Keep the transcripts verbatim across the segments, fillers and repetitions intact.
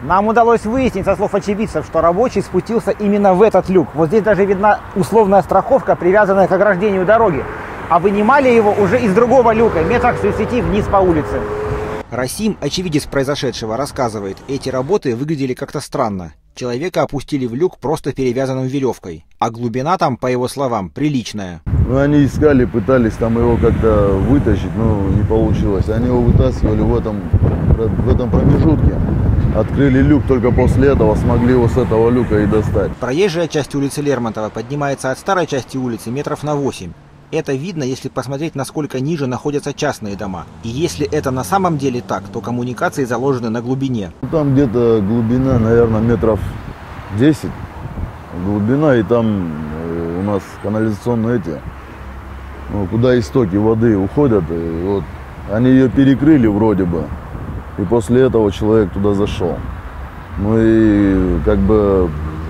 Нам удалось выяснить со слов очевидцев, что рабочий спустился именно в этот люк. Вот здесь даже видна условная страховка, привязанная к ограждению дороги. А вынимали его уже из другого люка, метрах в тридцати вниз по улице. Расим, очевидец произошедшего, рассказывает, эти работы выглядели как-то странно. Человека опустили в люк просто перевязанным веревкой, а глубина там, по его словам, приличная. Ну, они искали, пытались там его как-то вытащить, но не получилось. Они его вытаскивали в этом, в этом промежутке. Открыли люк, только после этого смогли его с этого люка и достать. Проезжая часть улицы Лермонтова поднимается от старой части улицы метров на восемь. Это видно, если посмотреть, насколько ниже находятся частные дома. И если это на самом деле так, то коммуникации заложены на глубине. Там где-то глубина, наверное, метров десять. Глубина, и там э, у нас канализационные эти, ну, куда истоки воды уходят. И вот они ее перекрыли вроде бы. И после этого человек туда зашел. Ну и как бы,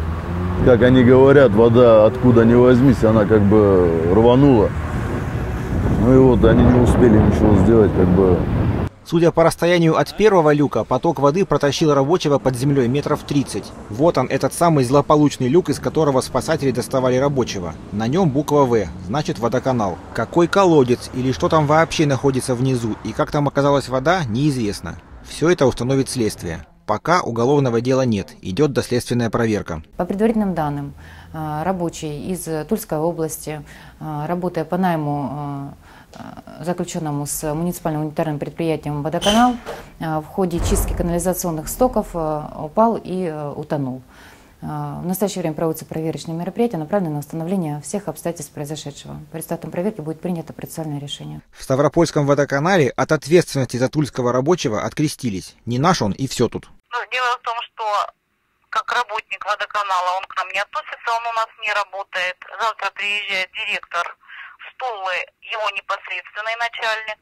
как они говорят, вода откуда ни возьмись, она как бы рванула. Ну и вот они не успели ничего сделать, как бы. Судя по расстоянию от первого люка, поток воды протащил рабочего под землей метров тридцать. Вот он, этот самый злополучный люк, из которого спасатели доставали рабочего. На нем буква «В», значит водоканал. Какой колодец или что там вообще находится внизу и как там оказалась вода, неизвестно. Все это установит следствие. Пока уголовного дела нет, идет доследственная проверка. По предварительным данным, рабочий из Тульской области, работая по найму, заключенному с муниципальным унитарным предприятием «Водоканал», в ходе чистки канализационных стоков упал и утонул. В настоящее время проводятся проверочные мероприятия, направленные на установление всех обстоятельств произошедшего. По результатам проверки будет принято процессуальное решение. В Ставропольском водоканале от ответственности за тульского рабочего открестились. Не наш он и все тут. Ну, дело в том, что как работник водоканала он к нам не относится, он у нас не работает. Завтра приезжает директор Стулы, его непосредственный начальник.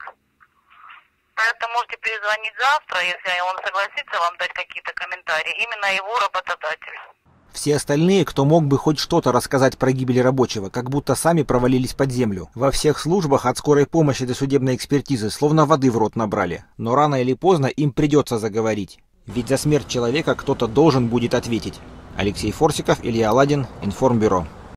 Поэтому можете перезвонить завтра, если он согласится вам дать какие-то комментарии. Именно его работодатель. Все остальные, кто мог бы хоть что-то рассказать про гибель рабочего, как будто сами провалились под землю. Во всех службах от скорой помощи до судебной экспертизы словно воды в рот набрали. Но рано или поздно им придется заговорить. Ведь за смерть человека кто-то должен будет ответить. Алексей Форсиков, Илья Аладин, Информбюро.